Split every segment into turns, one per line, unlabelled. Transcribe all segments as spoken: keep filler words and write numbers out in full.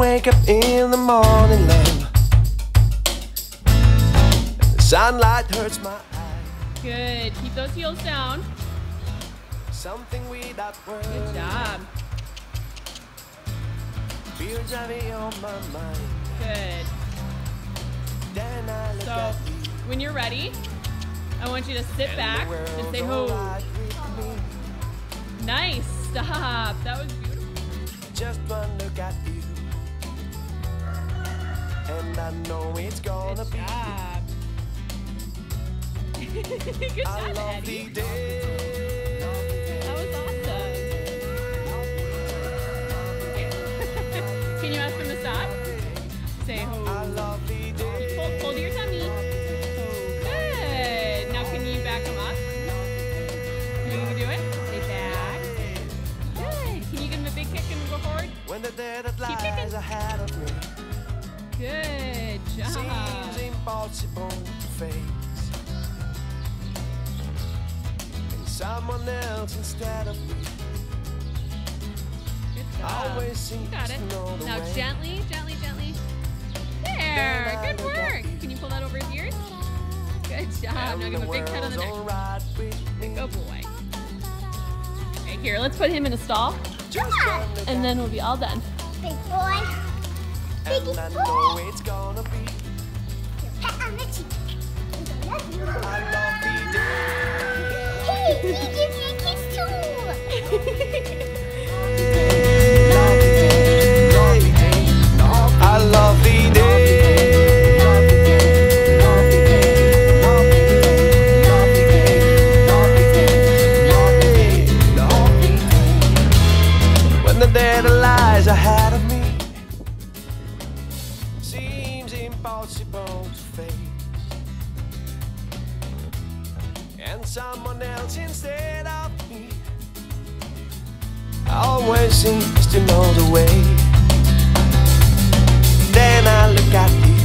wake up in the morning, love, the sunlight hurts my eyes.
Good. Keep those heels down.
Something without words.
Good job.
Feels heavy on my mind.
Good.
Then I look
So,
at you.
when you're ready, I want you to sit
And
back
the
and say,
world's
ho.
alright with me.
Nice. Stop. That was beautiful.
Just one look at you, and I know it's gonna
Good
be.
job. Good
I
job,
love
Eddie.
the day.
That was awesome. Can you ask for a massage? Say ho.
I love the day.
Hold, hold your tummy. Good. Now can you back him up? Can you do it? Say back. Good. Can you give him a big kick and go forward?
When the day that
Keep kicking.
lies ahead of me
Good job.
seems impossible to face, and someone else instead of me
Good job.
always seems
You got it.
to know the
Now
way.
gently, gently, gently. There. Good work. Can you pull that over his ears? Good job. Now
And
give him a
the
big pat on the
world's
neck.
alright with me.
Good boy. Okay, here, let's put him in a stall,
Just one look
and
at
then we'll be all done.
Big boy.
and
Big
I
boy.
know it's gonna be.
Pat on the cheek. I love you.
I love the day.
Hey, he gave me a kiss too.
I love the day. When the day that lies ahead of me seems impossible to face, and someone else instead of me always seems to know the way. Then I look at you,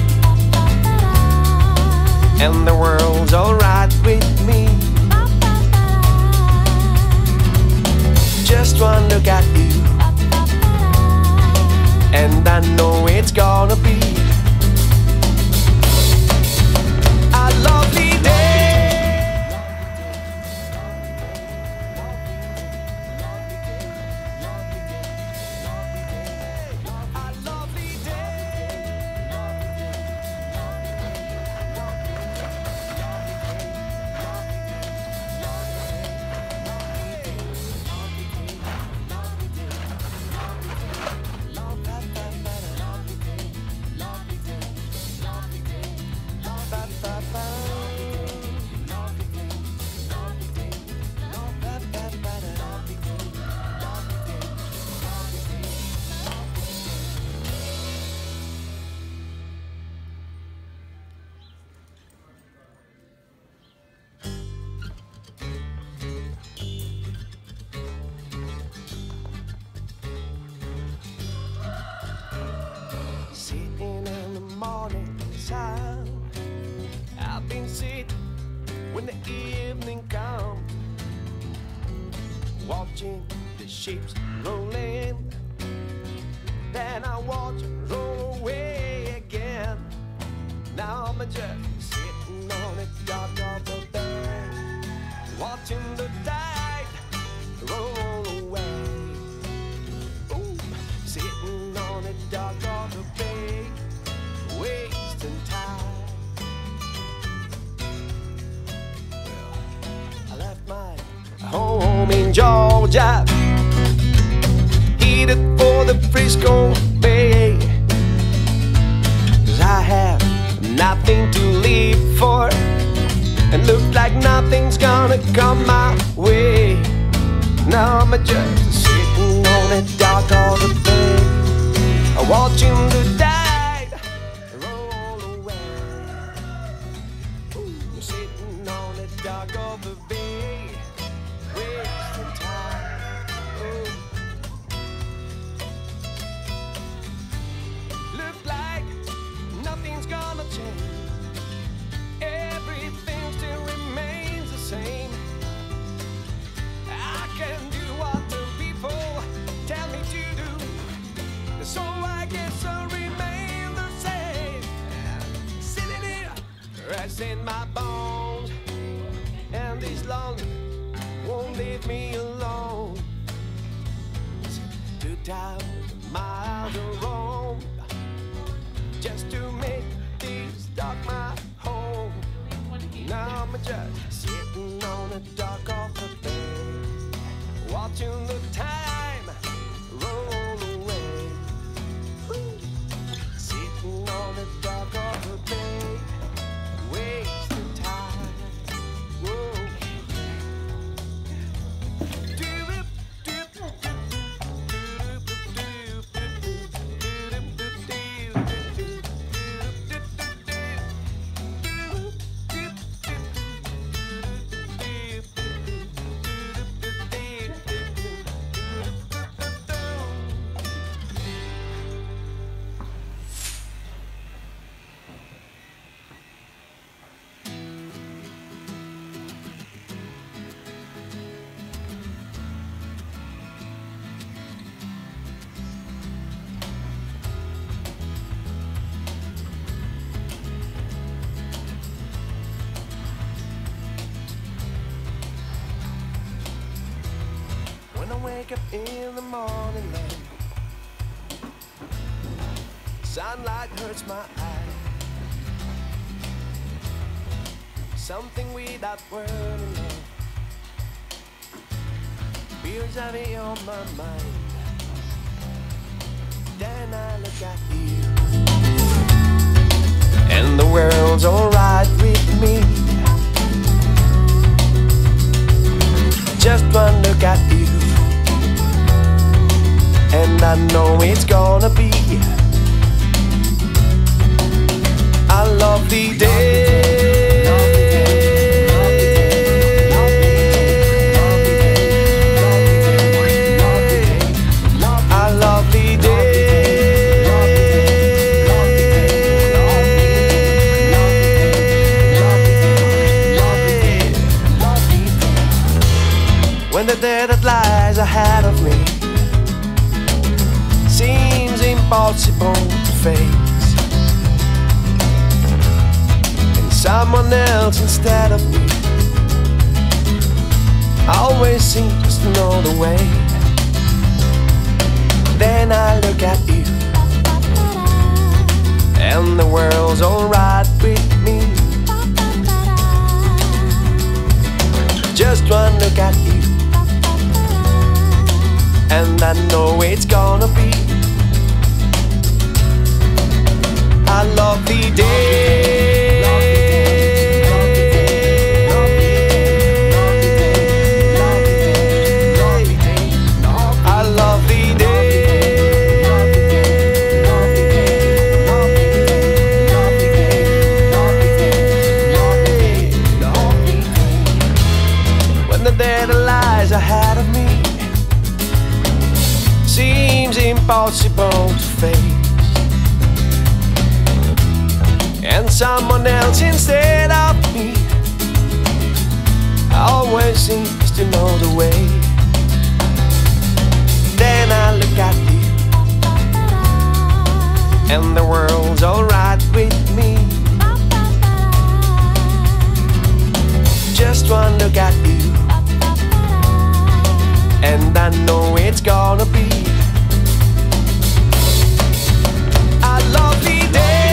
and the world's alright with me. Just one look at you, and I know it's gonna be a lovely day. A lovely Sitting in the morning sun, I've been sitting when the evening comes, watching the ships roll in. Then I watch them roll away again. Now I'm just sitting on the dock of the bay, watching the tide roll away. Ooh, sitting on the dock of the bay, wasting time. Well, I left my home in Georgia, headed for the Frisco Bay, 'cause I have nothing to live for, and look like nothing's gonna come my way. Now I'm just sitting on the dock of the bay, watching the tide roll away. Ooh, sitting on the dock of the bay, wasting time. Ooh. Look like nothing's gonna change. Everything still remains the same. I can do what the people in my bones, and this loneliness won't leave me alone. Two thousand miles of roam just to make this dark my home. Now I'm just sitting on the dock of the bay, watching the time roll away. Woo. Sitting on the dock of the bay, wasting time. Whoa. Wake up in the morning light, sunlight hurts my eye. Something without word in love feels heavy on my mind. Then I look at you, and the world's alright with me. Just one look at you, and I know it's gonna be a lovely day, a lovely day, when the day that lies ahead of me seems impossible to face, and someone else instead of me always seems to know the way. Then I look at you, and the world's alright with me. Just one look at you, and I know it's gonna be a lovely day, a lovely day, when the day that lies ahead of me seems impossible to face, and someone else instead of me always seems to know the way. Then I look at you, and the world's alright with me. Just one look at you, and I know it's gonna be a lovely day.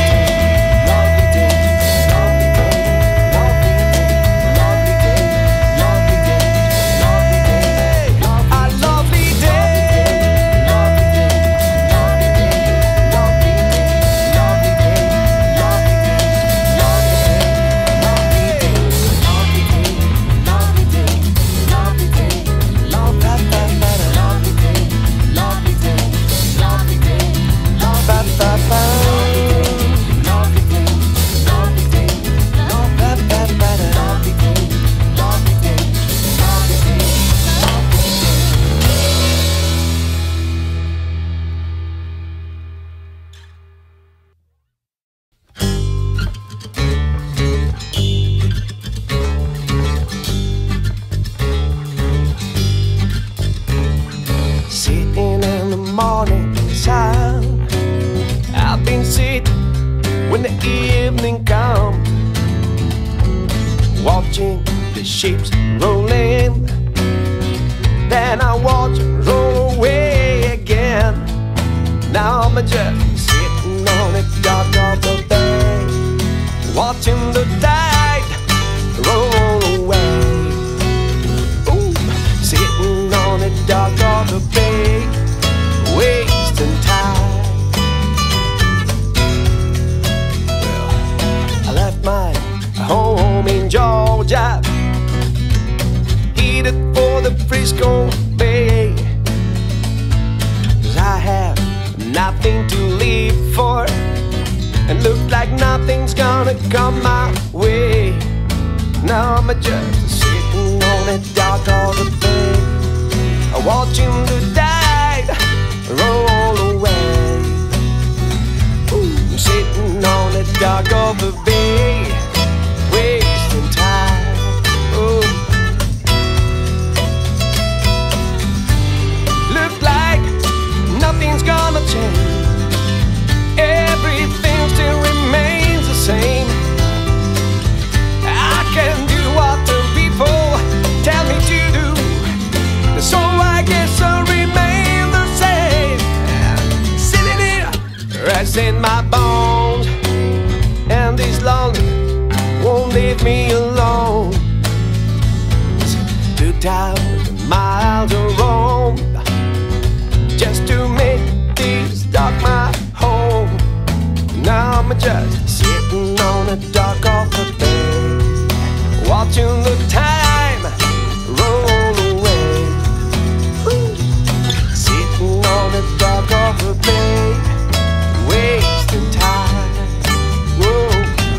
When the evening comes, watching the ships rolling. Then I watch them roll away again. Now I'm just sitting on a dock of the bay, watching the tide roll away. Ooh, sitting on a dock of the bay, wasting time. Well, I left my home in Georgia, headed for the Frisco Bay, 'cause I have nothing to live for, and look like nothing's gonna come my way. Now I'm just sitting on the dock of the bay, watching the tide roll away. Ooh, I'm sitting on the dock of the bay, wasting time. Ooh. Look like nothing's gonna change, everything still remains the same. I can do what the people tell me to do, so I guess I'll remain the same. Sitting here, rest in my bones, and this lonely won't leave me alone. Two thousand miles to roam, just to make this dock my home. Now I'm just sitting on the dock of the bay, watching the time roll away. Ooh. Sitting on the dock of the bay, wasting time. Whoa.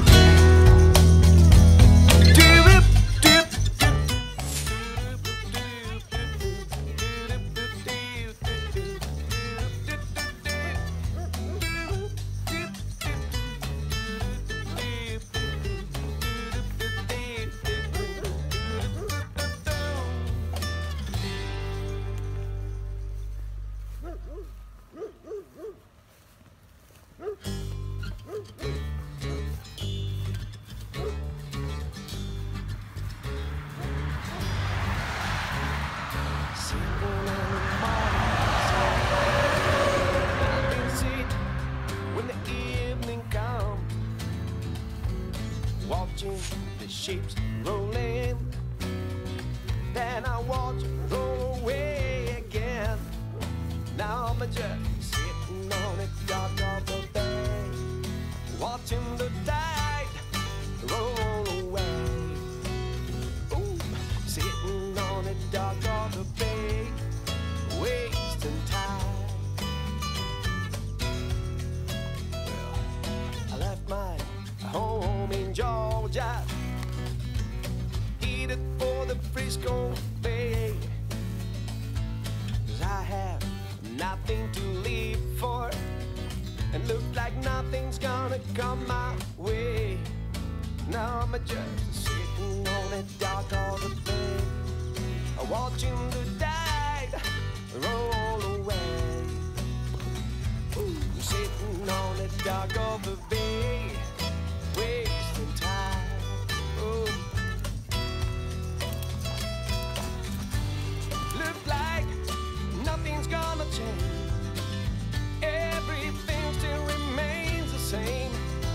Watching the ships rolling, then I watch them roll away again. Now I'm just sitting on the dock of the bay, watching the tide roll away. Ooh, sitting on the dock of the bay, wasting time. Well, I left my home in Georgia, headed for the Frisco Bay, 'cause I have nothing to live for, and look like nothing's gonna come my way. Now I'm just sitting on the dock of the bay, watching the tide roll away. Ooh, sitting on the dock of the bay, wasting time. Ooh. Look like nothing's gonna change, everything still remains the same.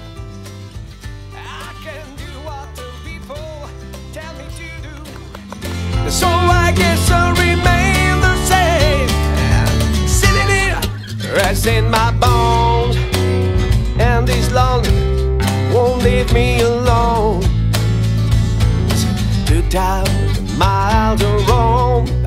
I can do what the people tell me to do, so I guess I'll remain the same. Sitting here, rest in my bones, and this lonely won't leave me alone. Two thousand miles to roam,